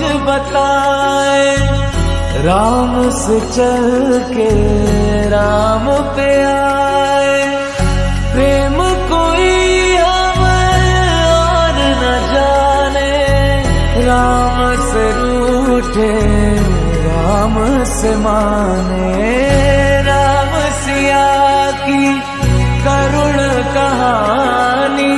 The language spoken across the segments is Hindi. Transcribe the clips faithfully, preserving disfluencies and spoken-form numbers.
बताए, राम से चल के राम पे आए। प्रेम कोई हमें और न जाने, राम से रूठे राम से माने। राम सिया की करुण कहानी,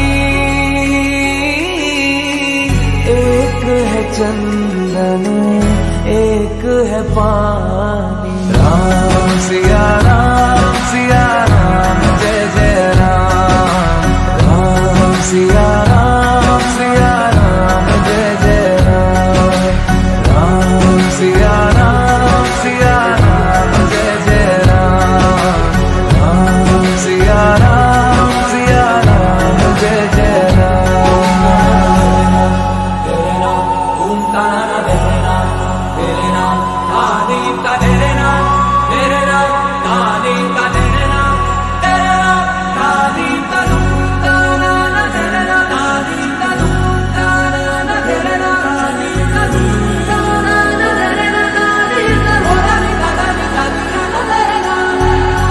एक है चंदन एक है पानी। राम सिया राम सिया राम जय जय राम। राम सिया राम सिया राम जय जय राम। राम सिया राम सिया राम जय जय राम। राम सिया राम सिया राम जय जय राम। तेरे नाम ओम तारा तेरे नाम, तेरे नाम आदि का तेरे नाम, तेरे नाम आदि का तेरे नाम, तेरे नाम आदि का धूम तारा ना तेरे नाम, आदि का धूम तारा ना तेरे नाम, आदि का धूम तारा ना तेरे नाम, आदि का धूम तारा ना तेरे नाम।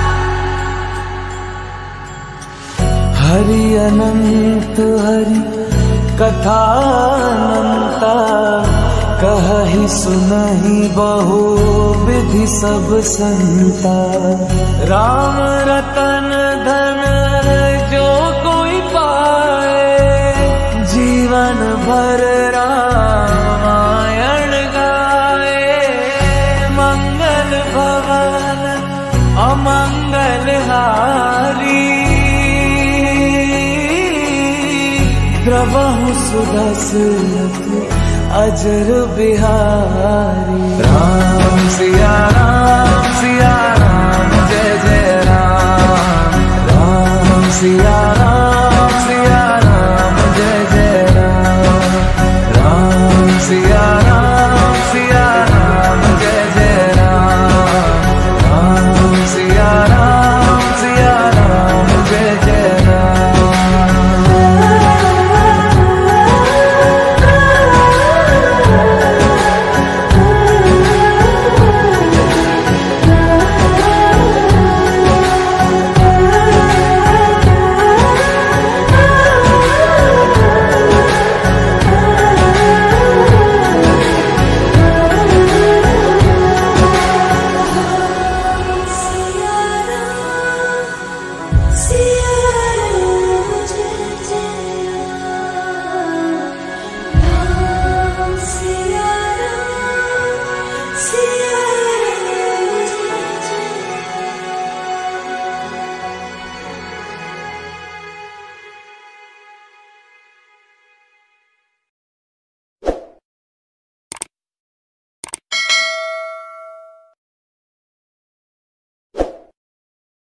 हरि अनंत हरि कथा अनंता, कहि सुनहि बहु विधि सब संता। राम रतन धन जो कोई पाए, जीवन भर रामायण गाए। मंगल भवन अमंगल हारी, द्रवहु सुदशरथ अजर बिहारी। राम सिया राम सिया